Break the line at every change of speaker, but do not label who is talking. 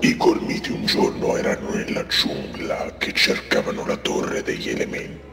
I gormiti un giorno erano nella giungla che cercavano la torre degli elementi.